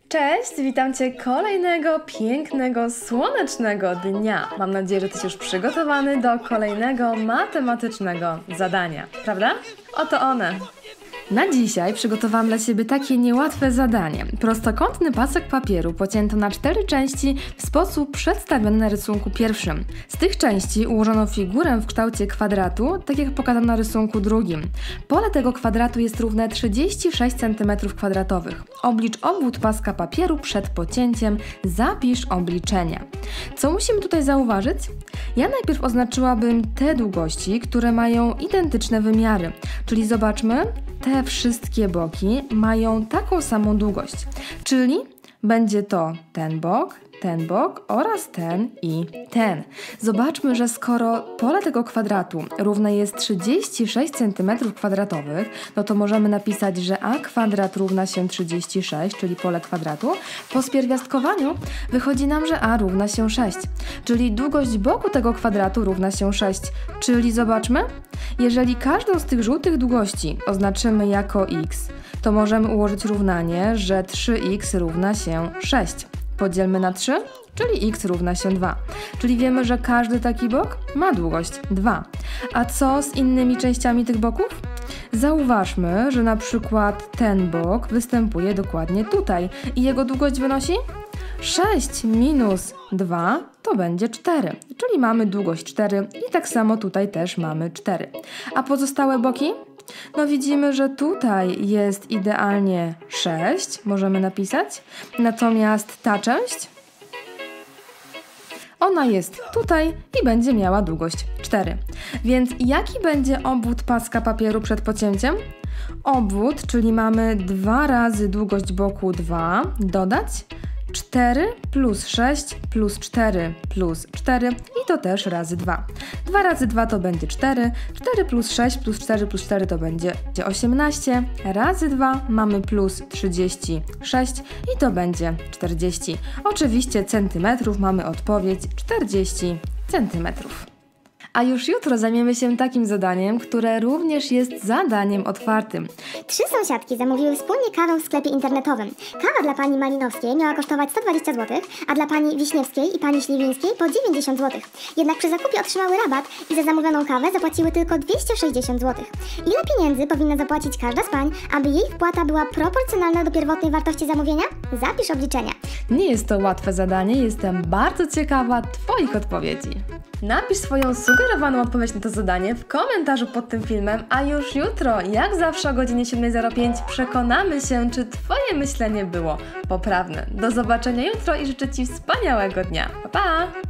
Cześć, witam Cię kolejnego pięknego, słonecznego dnia. Mam nadzieję, że jesteś już przygotowany do kolejnego matematycznego zadania, prawda? Oto one. Na dzisiaj przygotowałam dla Ciebie takie niełatwe zadanie. Prostokątny pasek papieru pocięto na 4 części w sposób przedstawiony na rysunku pierwszym. Z tych części ułożono figurę w kształcie kwadratu, tak jak pokazano na rysunku drugim. Pole tego kwadratu jest równe 36 cm². Oblicz obwód paska papieru przed pocięciem, zapisz obliczenia. Co musimy tutaj zauważyć? Ja najpierw oznaczyłabym te długości, które mają identyczne wymiary, czyli zobaczmy, te wszystkie boki mają taką samą długość, czyli będzie to ten bok oraz ten i ten. Zobaczmy, że skoro pole tego kwadratu równe jest 36 cm², no to możemy napisać, że a kwadrat równa się 36, czyli pole kwadratu. Po spierwiastkowaniu wychodzi nam, że a równa się 6, czyli długość boku tego kwadratu równa się 6, czyli zobaczmy, jeżeli każdą z tych żółtych długości oznaczymy jako x, to możemy ułożyć równanie, że 3x równa się 6. Podzielmy na 3, czyli x równa się 2. Czyli wiemy, że każdy taki bok ma długość 2. A co z innymi częściami tych boków? Zauważmy, że na przykład ten bok występuje dokładnie tutaj i jego długość wynosi 6 minus 2 to będzie 4, czyli mamy długość 4 i tak samo tutaj też mamy 4. A pozostałe boki? No widzimy, że tutaj jest idealnie 6, możemy napisać, natomiast ta część, ona jest tutaj i będzie miała długość 4. Więc jaki będzie obwód paska papieru przed pocięciem? Obwód, czyli mamy 2 razy długość boku 2, dodać 4 plus 6 plus 4 plus 4 i to też razy 2. 2 razy 2 to będzie 4, 4 plus 6 plus 4 plus 4 to będzie 18, razy 2 mamy plus 36 i to będzie 40. Oczywiście centymetrów mamy odpowiedź 40 centymetrów. A już jutro zajmiemy się takim zadaniem, które również jest zadaniem otwartym. 3 sąsiadki zamówiły wspólnie kawę w sklepie internetowym. Kawa dla pani Malinowskiej miała kosztować 120 zł, a dla pani Wiśniewskiej i pani Śliwińskiej po 90 zł. Jednak przy zakupie otrzymały rabat i za zamówioną kawę zapłaciły tylko 260 zł. Ile pieniędzy powinna zapłacić każda z pań, aby jej wpłata była proporcjonalna do pierwotnej wartości zamówienia? Zapisz obliczenia. Nie jest to łatwe zadanie, jestem bardzo ciekawa Twoich odpowiedzi. Napisz swoją sugerowaną odpowiedź na to zadanie w komentarzu pod tym filmem, a już jutro, jak zawsze o godzinie 7:05 przekonamy się, czy Twoje myślenie było poprawne. Do zobaczenia jutro i życzę Ci wspaniałego dnia. Pa, pa!